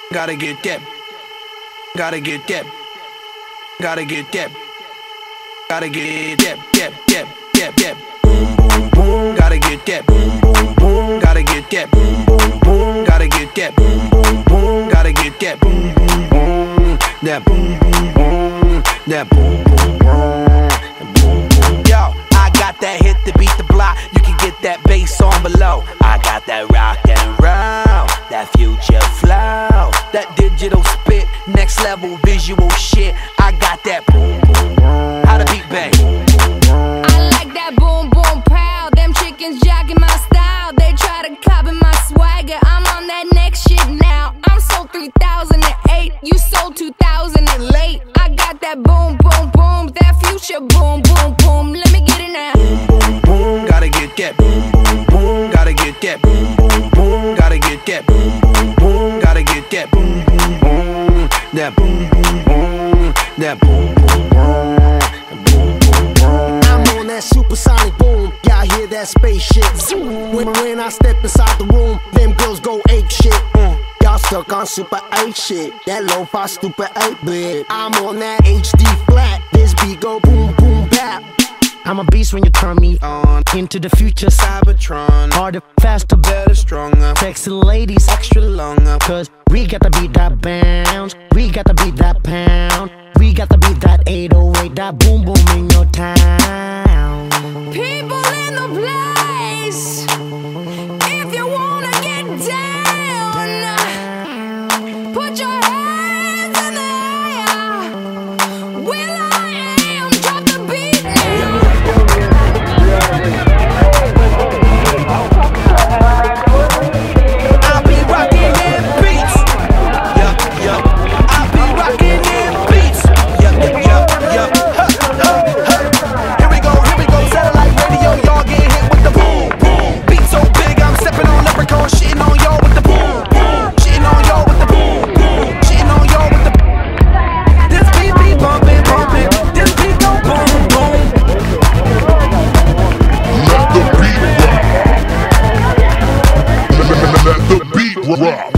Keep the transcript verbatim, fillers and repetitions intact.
Gotta get that. Gotta get that. Gotta get that. Gotta get that. That. That. That. That. Boom boom boom. Gotta get that. Boom boom boom. Gotta get that. Boom boom boom. Gotta get that. Boom boom boom. Gotta get that. Boom boom boom. That boom boom boom. That boom boom boom. Yo, I got that hit to beat the block. You can get that bass on below. I got that rock and roll, that future flow, that digital spit, next level visual shit. I got that boom boom boom. How the beat bang? I like that boom boom pow. Them chickens jacking my style. They try to copy my swagger. I'm on that next shit now. I'm sold three thousand eight. You sold two thousand late. I got that boom boom boom. That future boom boom boom. Let me get it now. Boom boom boom. Gotta get that. Boom boom boom. Gotta get that. Boom boom boom. Gotta get that. Boom boom boom. Gotta get that. Boom boom boom. That boom boom boom. That boom boom boom. I'm on that supersonic boom. Y'all hear that spaceship? Zoom. When, when I step inside the room, them girls go ape shit. Mm. Y'all stuck on super eight shit. That lo-fi stupid eight bit. I'm on that H D flat. This beat go boom boom bap. I'm a beast when you turn me on. Into the future, Cybertron. Harder, faster, better, stronger. Sexy ladies, extra longer. Cause we got to beat that bounce. We got to beat that pound. We got to beat that eight oh eight. That boom boom in your town. People in the place, if you wanna get down, put your hands in the air. Will I am, drop the beat now. I'll be rocking them beats. Yup, yup. I'll be rocking them beats. Yup, yup, yup, yup. Huh, huh, huh. Here we go, here we go. Satellite radio, y'all get hit with the boom, boom. Beat so big, I'm stepping on leprechaun, shitting on y'all with the boom, boom. Shitting on y'all with the boom, boom. Shitting on y'all with the. This beat be bumping, bumping. This beat go boom, boom. Let the beat rock. Let the beat rock.